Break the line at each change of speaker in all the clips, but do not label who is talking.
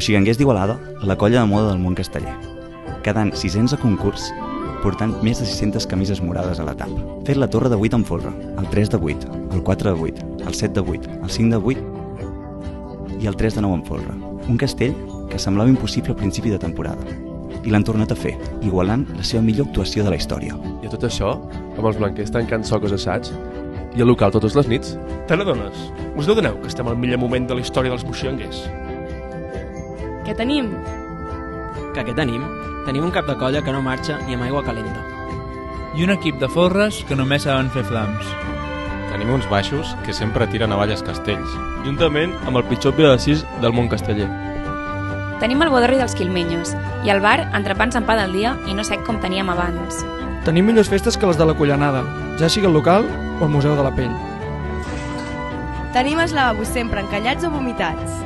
Moxiganguers d'Igualada, la colla de moda del món casteller. Quedant 600 a concurs, portant més de 600 camises morades a la tapa. Fet la torre de 8 amb folre, el 3 de 8, el 4 de 8, el 7 de 8, el 5 de 8 i el 3 de 9 amb folre. Un castell que semblava impossible al principi de temporada. I l'han tornat a fer, igualant la seva millor actuació de la història.
I a tot això, amb els blanquers tancant soques assaig, i el local totes les nits.
Te n'adones? Us n'adoneu que estem al millor moment de la història dels moxiganguers?
Què tenim?
Què tenim? Tenim un cap de colla que no marxa ni amb aigua calenta.
I un equip de folres que només saben fer flams.
Tenim uns baixos que sempre tiren avalles castells.
Juntament amb el pitjor P6 del món casteller.
Tenim el bodorri dels quilmenyos i el bar entrepans en pa del dia i no sec com teníem abans.
Tenim millors festes que les de la Collanada, ja sigui el local o el Museu de la Pell.
Tenim els lavabos sempre encallats o vomitats.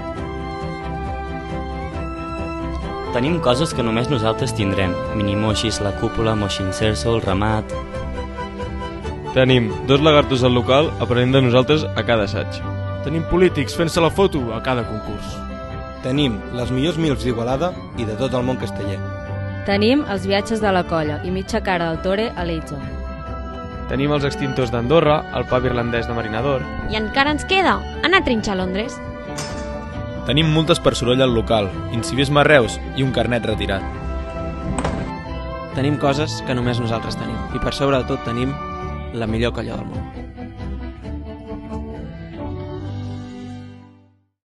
Tenim coses que només nosaltres tindrem. Minimoixis, la cúpula, moixincerso, el ramat...
Tenim 2 lagartos al local aprenent de nosaltres a cada assaig.
Tenim polítics fent-se la foto a cada concurs.
Tenim les millors milfs d'Igualada i de tot el món casteller.
Tenim els viatges de la colla i mitja cara del Tore a l'Eitza.
Tenim els extintors d'Andorra, el pub irlandès de Marinador.
I encara ens queda anar a trinxar a Londres.
Tenim multes per soroll al local, incivisme a Reus i un carnet retirat.
Tenim coses que només nosaltres tenim. I per sobre de tot tenim la millor colla del món.